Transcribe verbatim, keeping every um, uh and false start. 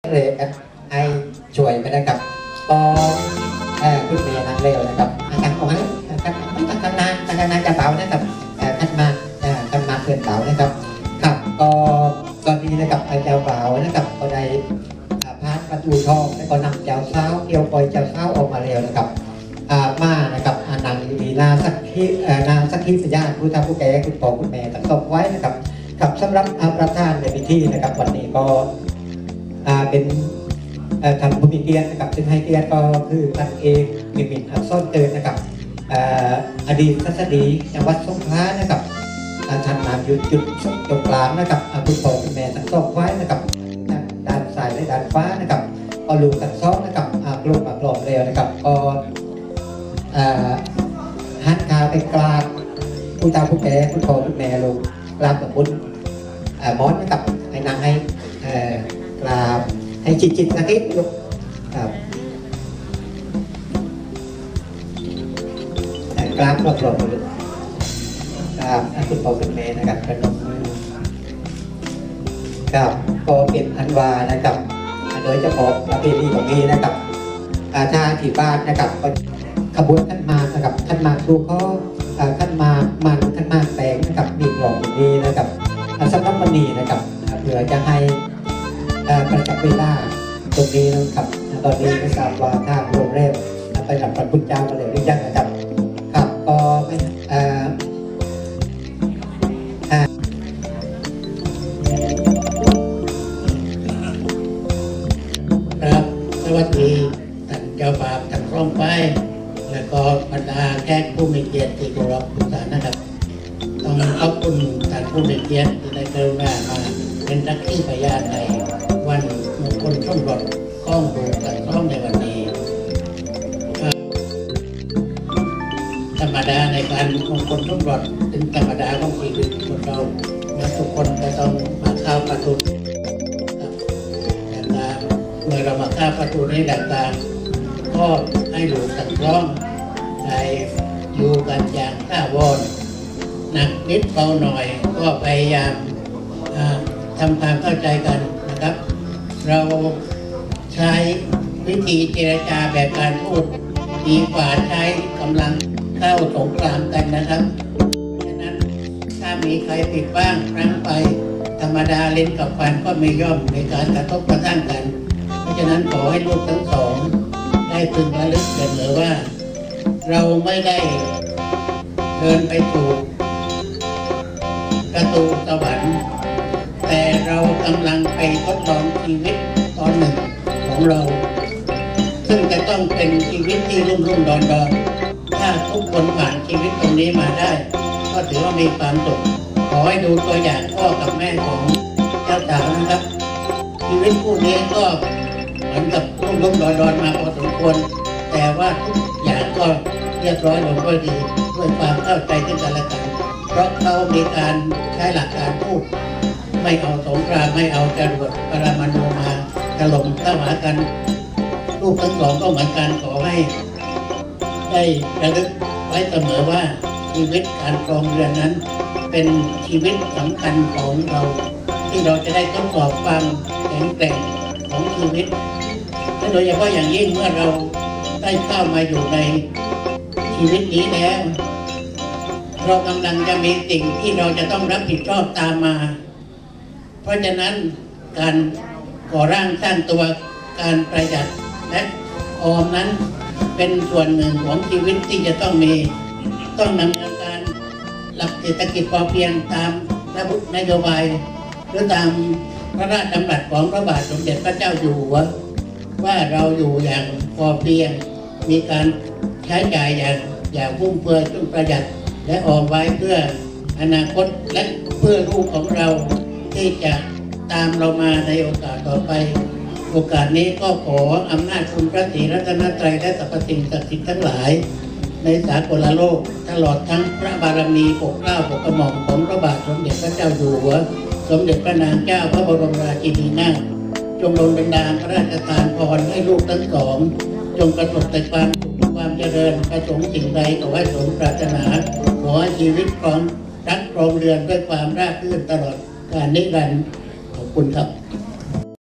เลยไอช่วยกันนะครับก็คุณเมียนางเลวนะครับการเอาไว้การไม่การการนานการนานจะเบานะครับขันมาขันมาเพื่อนเบานะครับครับก็ตอนนี้นะครับไอเจ้าเบานะครับก็ได้พาดประตูทองแล้วก็นำเจ้าเท้าเกี่ยวปล่อยเจ้าเท้าออกมาแล้วนะครับมานะครับนางดีนาสักทีนาสักทีสัญญาณผู้ทำผู้แก่คุณพ่อคุณแม่ตั้งตบไว้นะครับกับสำหรับประธานในพิธีนะครับวันนี้ก็เป็นท่านผู้มีเกียรตินะครับซึ่งให้เกียรติก็คือท่านเอกมิมิตรอักษรเตือนนะครับอดีตทัศดีจังหวัดสงขลานะครับท่านนามยุดจุดตรงกลางนะครับคุณพ่อคุณแม่ทั้งสองไว้นะครับด้านซ้ายและด้านฟ้านะครับก็ลูกทั้งสองนะครับกลุ่มมากรอบเร็วนะครับก็หันขาไปกลางผู้ตาผู้แก่คุณพ่อคุณแม่ลูกกลางกับคุณมอนนะครับให้นางให้กลางให้จิตจิตสักนิดลูกครับกลางรอบๆเลยครับคุณพ่อคุณแม่นะครับกระนมมือครับก็เป็นอันวานะครับโดยเฉพาะประเพณีของนี้นะครับถ้าที่บ้านนะครับขบวนขันหมากนะครับขันหมากดูข้อขันหมากมันขันหมากแตงนะครับมีกล่องดีนะครับสำหรับวันนี้นะครับเพื่อจะให้ประจักษ์เวลาตรงนี้นะครับตอนนี้ไม่ทราบว่าทางโรงแรมไปรับพระพุทธเจ้ามาเลยหรือยังนะครับครับก็ไม่ครับสวัสดีท่านเจ้าบ่าวท่านร่องไปและก็บรรดาแขกผู้มีเกียรติที่เคารพทุกท่านนะครับต้องขอบคุณท่านผู้มีเกียรติที่ได้กรุณามาเป็นสักขีพยานในวันมงคลสมรสของลูกทั้งสองในวันนี้ธรรมดาในการมงคลสมรสเป็นธรรมดาของชีวิตคนเราทุกคนจะต้องมาเข้าประตูเมื่อเรามาข้าประตูนี้ต่างๆก็ให้ลูกทั้งสองได้อยู่กันอย่างท่าวอนหนักนิดเบาหน่อยก็พยายามทำความเข้าใจกันนะครับเราใช้วิธีเจรจาแบบการพูดดีกว่าใช้กำลังเข้าสงครามกันนะครับฉะนั้นถ้ามีใครผิดบ้างครั้งไปธรรมดาเล่นกับฟันก็ไม่ย่อมในการกระทบกระทั่งกันเพราะฉะนั้นขอให้ลูกทั้งสองได้พึงระลึกเสมอว่าเราไม่ได้เดินไปสู่ประตูสวรรค์แต่เรากำลังไปทดลองชีวิตตอนหนึ่งของเราซึ่งจะต้องเป็นชีวิตที่รุ่มรุ่มดอนดอนถ้าทุกคนผ่านชีวิตตรงนี้มาได้ก็ถือว่ามีความสุขขอให้ดูตัวอย่างพ่อกับแม่ของเจ้าสาวนะครับชีวิตคู่นี้ก็เหมือนกับรุ่มรุ่มดอนดอนมาพอสมควรแต่ว่าทุกอย่างก็เรียบร้อยลงด้วยดีด้วยความเข้าใจซึ่งกันและกันเพราะเขามีการใช้หลักการพูดไม่เอาสงครามไม่เอาจรวดปรมาณูมาถล่มเข้าหากันลูกทั้งสองก็เหมือนกันขอให้ได้ระลึกไว้เสมอว่าชีวิตการครองเรือนนั้นเป็นชีวิตสำคัญของเราที่เราจะได้ทดสอบความแข็งแกร่งของชีวิตและโดยเฉพาะอย่างยิ่งเมื่อเราได้เข้ามาอยู่ในชีวิตนี้แล้วเรากำลังจะมีสิ่งที่เราจะต้องรับผิดชอบตามมาเพราะฉะนั้นการก่อร่างสร้างตัวการประหยัดและออมนั้นเป็นส่วนหนึ่งของชีวิตที่จะต้องมีต้องดำเนินการหลักเศรษฐกิจพอเพียงตามระบบนโยบายหรือตามพระราชดำรัสของพระบาทสมเด็จพระเจ้าอยู่หัวว่าเราอยู่อย่างพอเพียงมีการใช้จ่ายอย่างอย่างฟุ่มเฟือยจนประหยัดและออมไว้เพื่ออนาคตและเพื่อลูกของเราที่จะตามเรามาในโอกาสต่อไปโอกาสนี้ก็ขออำนาจคุณพระศรีรัตนตรัยและสรรพสิ่งศักดิ์สิทธิ์ทั้งหลายในสากลโลกตลอดทั้งพระบารมีปกเกล้าปกกระหม่อมของพระบาทสมเด็จพระเจ้าอยู่หัวสมเด็จพระนางเจ้าพระบรมราชินีนาถจงดลบันดาลพระราชทานพรให้ลูกทั้งสองจงประสบแต่ความสุขความเจริญประสงค์สิ่งใดขอให้สมปรารถนาขอให้ชีวิตของรักครองเรือนด้วยความราบรื่นตลอดกาลนิรันดร์ขอบคุณครับ